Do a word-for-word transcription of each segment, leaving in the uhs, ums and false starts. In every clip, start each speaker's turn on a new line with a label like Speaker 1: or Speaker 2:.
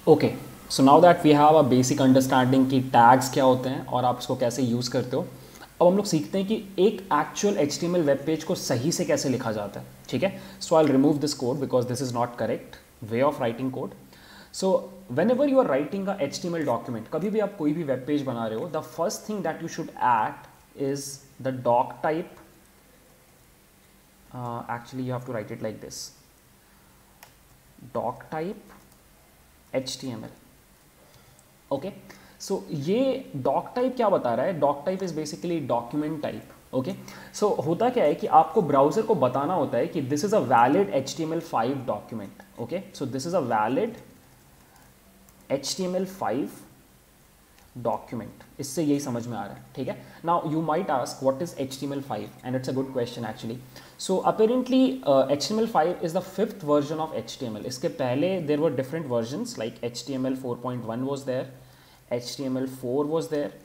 Speaker 1: Okay, so now that we have a basic understanding कि tags क्या होते हैं और आप इसको कैसे यूज़ करते हो, अब हम लोग सीखते हैं कि एक actual H T M L web page को सही से कैसे लिखा जाता है. ठीक है, so I remove this code because this is not correct way of writing code. So whenever you are writing a H T M L document, कभी भी आप कोई भी वेब पेज बना रहे हो, the first thing that you should add is the doctype. Actually you have to write it like this, doctype H T M L. Okay, so ये doctype क्या बता रहा है? Doctype is basically document type. Okay, so होता क्या है कि आपको ब्राउजर को बताना होता है कि this is a valid H T M L five document. Okay, so this is a valid H T M L five document. इससे यही समझ में आ रहा है. ठीक है, now you might ask what is H T M L five and it's a good question actually. So apparently H T M L five is the fifth version of H T M L. इसके पहले देर were different versions like H T M L four point one was there, H T M L four was there,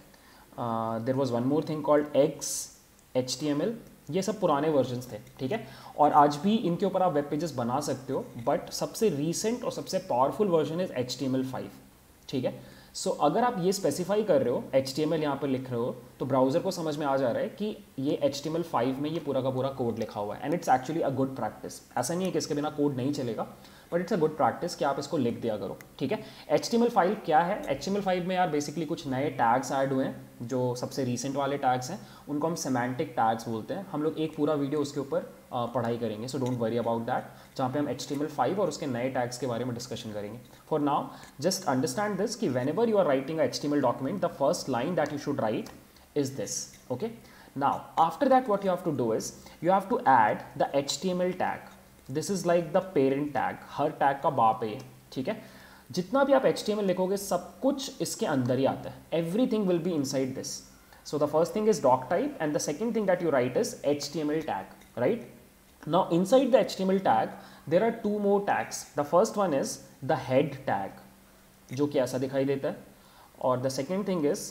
Speaker 1: there was one more thing called X H T M L. ये सब पुराने versions थे. ठीक है, और आज भी इनके ऊपर आप वेब पेजेस बना सकते हो, बट सबसे रीसेंट और सबसे powerful version is H T M L five. ठीक है, सो so, अगर आप ये स्पेसिफाई कर रहे हो, एच टी एम एल यहाँ पर लिख रहे हो, तो ब्राउजर को समझ में आ जा रहा है कि ये H T M L five में ये पूरा का पूरा कोड लिखा हुआ है. And it's actually a good practice. ऐसा नहीं है कि इसके बिना कोड नहीं चलेगा, but it's a good practice कि आप इसको लिख दिया करो. ठीक है, H T M L five क्या है? H T M L five में यार बेसिकली कुछ नए टैग्स ऐड हुए हैं. जो सबसे रीसेंट वाले टैग्स हैं उनको हम सेमेंटिक टैग्स बोलते हैं. हम लोग एक पूरा वीडियो उसके ऊपर पढ़ाई करेंगे, so don't worry about that, जहाँ पे हम H T M L five और उसके नए टैग्स के बारे में डिस्कशन करेंगे. For now just understand this कि whenever you are writing a H T M L document, the first line that you should write is this. Okay, now after that what you have to do is you have to add the H T M L tag. This is like the parent tag. हर tag का बाप है. ठीक है, जितना भी आप H T M L लिखोगे सब कुछ इसके अंदर ही आता है. Everything will be inside this. So the first thing is doc type and the second thing that you write is H T M L tag, right? Now inside the H T M L tag there are two more tags. The first one is the head tag, जो कि ऐसा दिखाई देता है, और the second thing is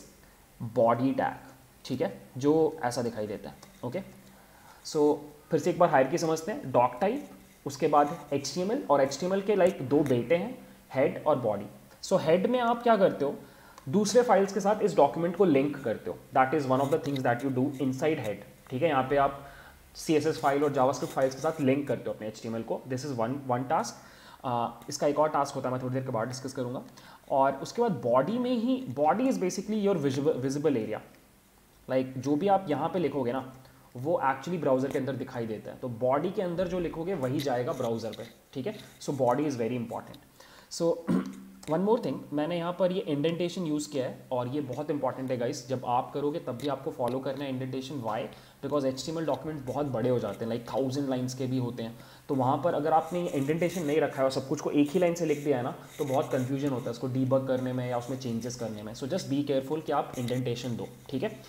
Speaker 1: body tag. ठीक है, जो ऐसा दिखाई देता है. ओके, सो फिर से एक बार हायरार्की समझते हैं. डॉक टाइप, उसके बाद एच टी एम एल, और एच टी एम एल के लाइक दो बेटे हैं, हेड और बॉडी. सो हेड में आप क्या करते हो? दूसरे फाइल्स के साथ इस डॉक्यूमेंट को लिंक करते हो. That is one of the things that you do inside head. ठीक है, यहाँ पे आप सी एस एस फाइल और जावास्क्रिप्ट फाइल्स के साथ लिंक करते हो अपने एच टी एम एल को. This is one one task. इसका एक और टास्क होता है, मैं थोड़ी देर के बाद डिस्कस करूँगा. और उसके बाद बॉडी में ही, body is basically your visible area. Like जो भी आप यहाँ पे लिखोगे ना, वो एक्चुअली ब्राउजर के अंदर दिखाई देता है. तो बॉडी के अंदर जो लिखोगे वही जाएगा ब्राउजर पे. ठीक है, सो body is very important. So one more thing, मैंने यहाँ पर ये इंडेंटेशन यूज़ किया है और ये बहुत इंपॉर्टेंट है गाइस. जब आप करोगे तब भी आपको फॉलो करना है indentation. Why? Because H T M L document बहुत बड़े हो जाते हैं, लाइक थाउजेंड लाइन्स के भी होते हैं. तो वहाँ पर अगर आपने इंडेंटेशन नहीं रखा है और सब कुछ को एक ही लाइन से लिख दिया है ना, तो बहुत कन्फ्यूजन होता है उसको डीबग करने में या उसमें चेंजेस करने में. सो जस्ट बी केयरफुल कि आप इंडेंटेशन दो. ठीक है,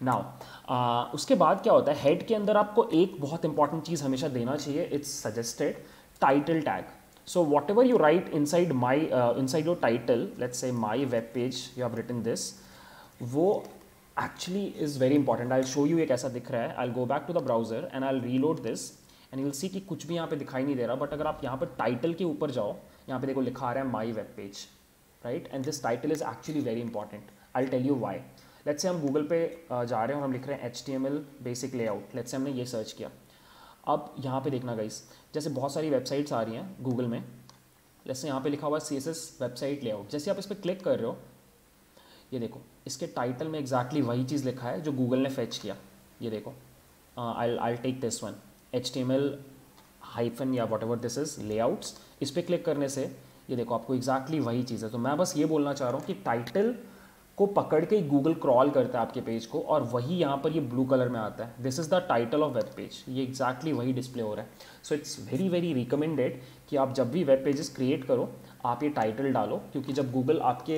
Speaker 1: नाउ उसके बाद क्या होता है, हेड के अंदर आपको एक बहुत इंपॉर्टेंट चीज़ हमेशा देना चाहिए. It's suggested title tag. So whatever you write inside my uh, inside your title, let's say my web page, you have written this, वो actually is very important. I'll show you ये कैसा दिख रहा है. I'll go back to the browser and I'll reload this and you'll see कि कुछ भी यहाँ पे दिखाई नहीं दे रहा. बट अगर आप यहाँ पर टाइटल के ऊपर जाओ, यहाँ पे देखो लिखा आ रहा है my web page, right? And this title is actually very important. I'll tell you why. Let's say हम गूगल पे uh, जा रहे हैं और हम लिख रहे हैं H T M L basic layout. Let's say हमने ये सर्च किया. अब यहाँ पे देखना गाइस, जैसे बहुत सारी वेबसाइट्स आ रही हैं गूगल में. जैसे यहाँ पे लिखा हुआ है C S S website layout. जैसे आप इस पर क्लिक कर रहे हो, ये देखो इसके टाइटल में एग्जैक्टली वही चीज़ लिखा है जो गूगल ने फेच किया. ये देखो, I I take this one, H T M L hyphen या whatever this is layouts. इस पर क्लिक करने से ये देखो आपको एग्जैक्टली वही चीज़ है. तो मैं बस ये बोलना चाह रहा हूँ कि टाइटल को पकड़ के गूगल क्रॉल करता है आपके पेज को, और वही यहाँ पर ये ब्लू कलर में आता है. This is the title of web page. ये एग्जैक्टली वही डिस्प्ले हो रहा है. So it's very very recommended कि आप जब भी वेब पेजेस क्रिएट करो आप ये टाइटल डालो, क्योंकि जब गूगल आपके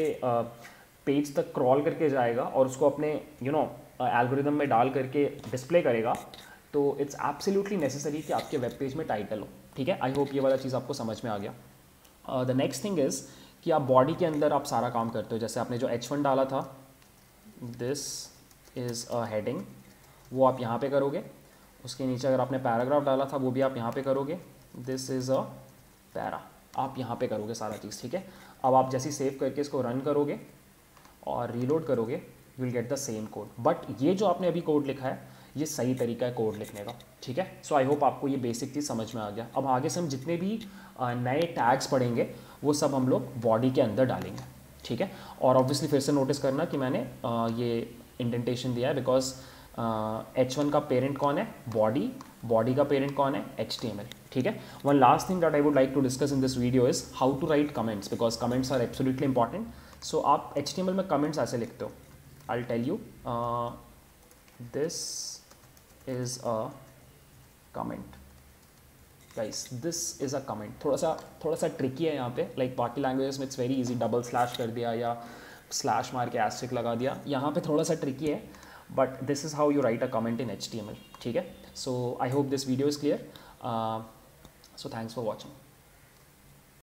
Speaker 1: पेज तक क्रॉल करके जाएगा और उसको अपने यू नो एल्गोरिदम में डाल करके डिस्प्ले करेगा, तो इट्स एब्सोल्युटली नेसेसरी कि आपके वेब पेज में टाइटल हो. ठीक है, आई होप ये वाला चीज़ आपको समझ में आ गया. द नेक्स्ट थिंग इज़ कि आप बॉडी के अंदर आप सारा काम करते हो. जैसे आपने जो एच वन डाला था, दिस इज़ अ हेडिंग, वो आप यहाँ पे करोगे. उसके नीचे अगर आपने पैराग्राफ डाला था वो भी आप यहाँ पे करोगे. This is a para. आप यहाँ पे करोगे सारा चीज़, ठीक है। अब आप जैसे सेव करके इसको रन करोगे और रीलोड करोगे, you will get the same code. But ये जो आपने अभी कोड लिखा है ये सही तरीका है कोड लिखने का, ठीक है। सो आई होप आपको ये बेसिक चीज़ समझ में आ गया। अब आगे से हम जितने भी नए टैग्स पढ़ेंगे वो सब हम लोग बॉडी के अंदर डालेंगे, ठीक है। और ऑब्वियसली फिर से नोटिस करना कि मैंने आ, ये इंडेंटेशन दिया है बिकॉज एच वन का पेरेंट कौन है, बॉडी, बॉडी का पेरेंट कौन है, एच टी एम एल, ठीक है। One last thing that I would like to discuss in this video is how to write comments, because comments are absolutely important. So आप H T M L में comments ऐसे लिखते हो, I will tell you, this is a comment, guys this is a comment. थोड़ा सा थोड़ा सा tricky है यहाँ पे, लाइक बाकी लैंग्वेजेस में it's very easy, double slash कर दिया या स्लैश मार के एस्ट्रिक लगा दिया, यहाँ पे थोड़ा सा ट्रिकी है, but this is how you write a comment in H T M L, ठीक है। So I hope this video is clear, so thanks for watching.